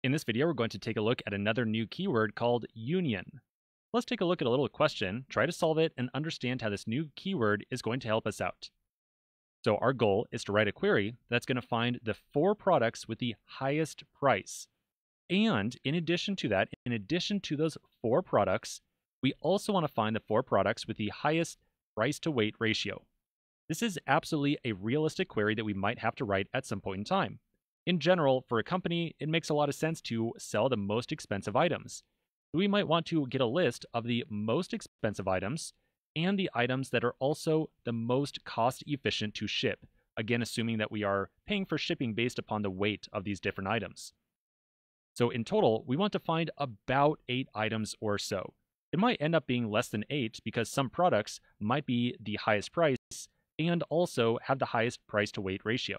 In this video, we're going to take a look at another new keyword called union. Let's take a look at a little question, try to solve it, and understand how this new keyword is going to help us out. So our goal is to write a query that's going to find the 4 products with the highest price. And in addition to that, in addition to those 4 products, we also want to find the 4 products with the highest price to weight ratio. This is absolutely a realistic query that we might have to write at some point in time. In general, for a company, it makes a lot of sense to sell the most expensive items. We might want to get a list of the most expensive items and the items that are also the most cost efficient to ship, again assuming that we are paying for shipping based upon the weight of these different items. So in total, we want to find about 8 items or so. It might end up being less than 8 because some products might be the highest price and also have the highest price to weight ratio.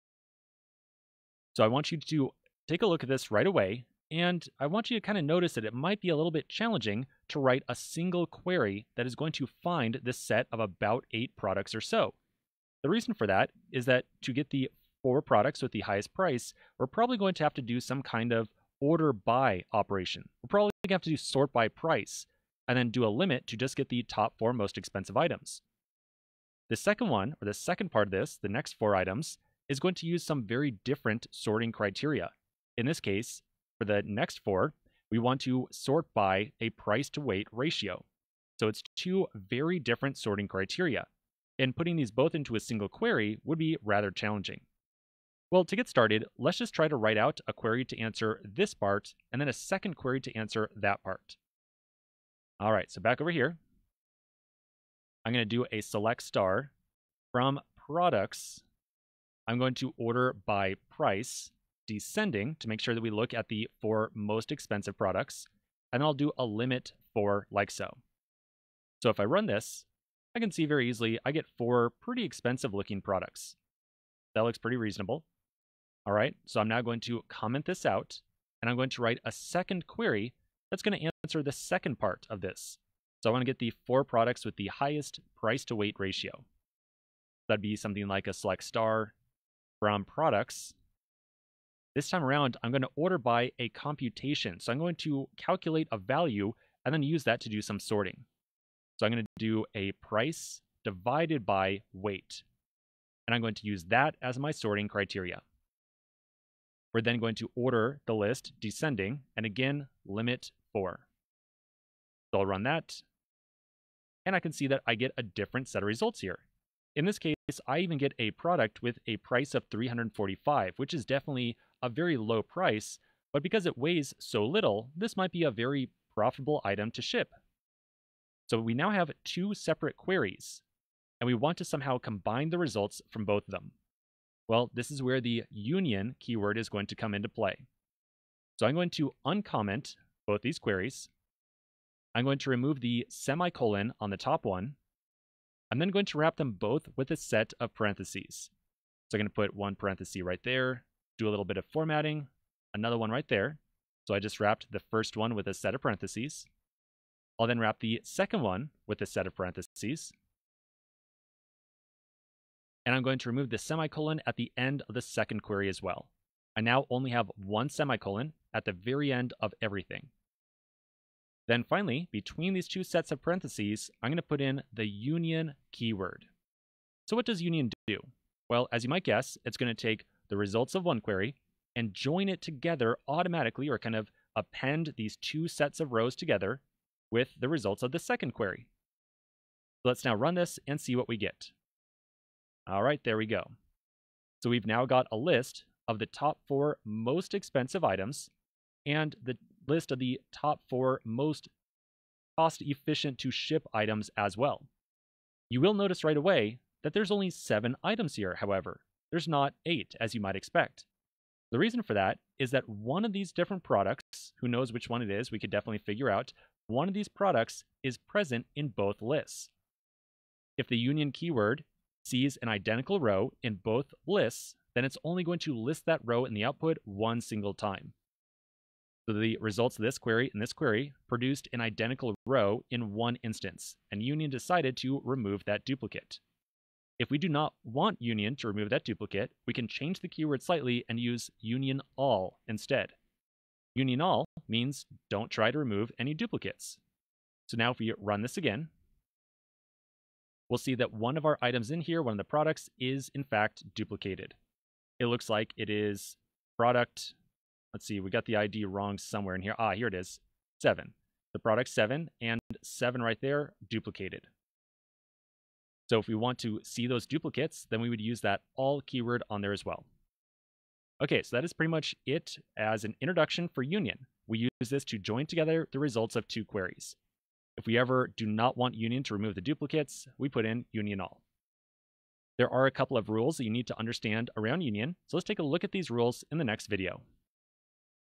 So I want you to take a look at this right away, and I want you to kind of notice that it might be a little bit challenging to write a single query that is going to find this set of about 8 products or so. The reason for that is that to get the 4 products with the highest price, we're probably going to have to do some kind of order by operation. We're probably going to have to do sort by price, and then do a limit to just get the top 4 most expensive items. The second one, or the second part of this, the next 4 items, is going to use some very different sorting criteria. In this case, for the next 4, we want to sort by a price to weight ratio. So it's 2 very different sorting criteria, and putting these both into a single query would be rather challenging. Well, to get started, let's just try to write out a query to answer this part, and then a second query to answer that part. All right, so back over here, I'm going to do a select star from products. I'm going to order by price, descending to make sure that we look at the 4 most expensive products, and then I'll do a limit for like so. So if I run this, I can see very easily I get 4 pretty expensive looking products. That looks pretty reasonable. All right, so I'm now going to comment this out, and I'm going to write a second query that's going to answer the second part of this. So I want to get the 4 products with the highest price to weight ratio. That'd be something like a select star from products. This time around, I'm going to order by a computation. So I'm going to calculate a value and then use that to do some sorting. So I'm going to do a price divided by weight. And I'm going to use that as my sorting criteria. We're then going to order the list descending, and again, limit 4. So I'll run that, and I can see that I get a different set of results here. In this case, I even get a product with a price of $345, which is definitely a very low price, but because it weighs so little, this might be a very profitable item to ship. So we now have 2 separate queries, and we want to somehow combine the results from both of them. Well, this is where the union keyword is going to come into play. So I'm going to uncomment both these queries. I'm going to remove the semicolon on the top one. I'm then going to wrap them both with a set of parentheses. So I'm going to put 1 parenthesis right there, do a little bit of formatting, another one right there. So I just wrapped the first one with a set of parentheses. I'll then wrap the second one with a set of parentheses. And I'm going to remove the semicolon at the end of the second query as well. I now only have 1 semicolon at the very end of everything. Then finally, between these 2 sets of parentheses, I'm going to put in the union keyword. So what does union do? Well, as you might guess, it's going to take the results of one query and join it together automatically, or kind of append these 2 sets of rows together with the results of the second query. So let's now run this and see what we get. All right, there we go. So we've now got a list of the top 4 most expensive items and the list of the top 4 most cost efficient to ship items as well. You will notice right away that there's only 7 items here, however. There's not 8, as you might expect. The reason for that is that one of these different products, who knows which one it is, we could definitely figure out, one of these products is present in both lists. If the union keyword sees an identical row in both lists, then it's only going to list that row in the output 1 single time. So the results of this query and this query produced an identical row in 1 instance, and union decided to remove that duplicate. If we do not want union to remove that duplicate, we can change the keyword slightly and use union all instead. Union all means don't try to remove any duplicates. So now if we run this again, we'll see that one of our items in here, one of the products, is in fact duplicated. It looks like it is product, let's see, we got the ID wrong somewhere in here. Here it is, 7. The product 7 and 7 right there, duplicated. So if we want to see those duplicates, then we would use that all keyword on there as well. Okay, so that is pretty much it as an introduction for union. We use this to join together the results of two queries. If we ever do not want union to remove the duplicates, we put in union all. There are a couple of rules that you need to understand around union, so let's take a look at these rules in the next video.